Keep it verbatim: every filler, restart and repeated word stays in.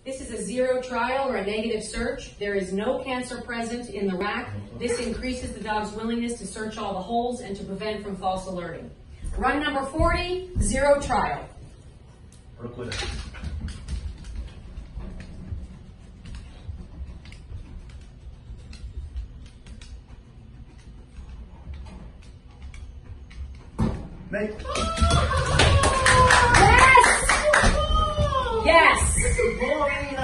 This is a zero trial or a negative search. There is no cancer present in the rack. This increases the dog's willingness to search all the holes and to prevent from false alerting. Run number forty, zero trial. Procura. Vem. Yes! Yes!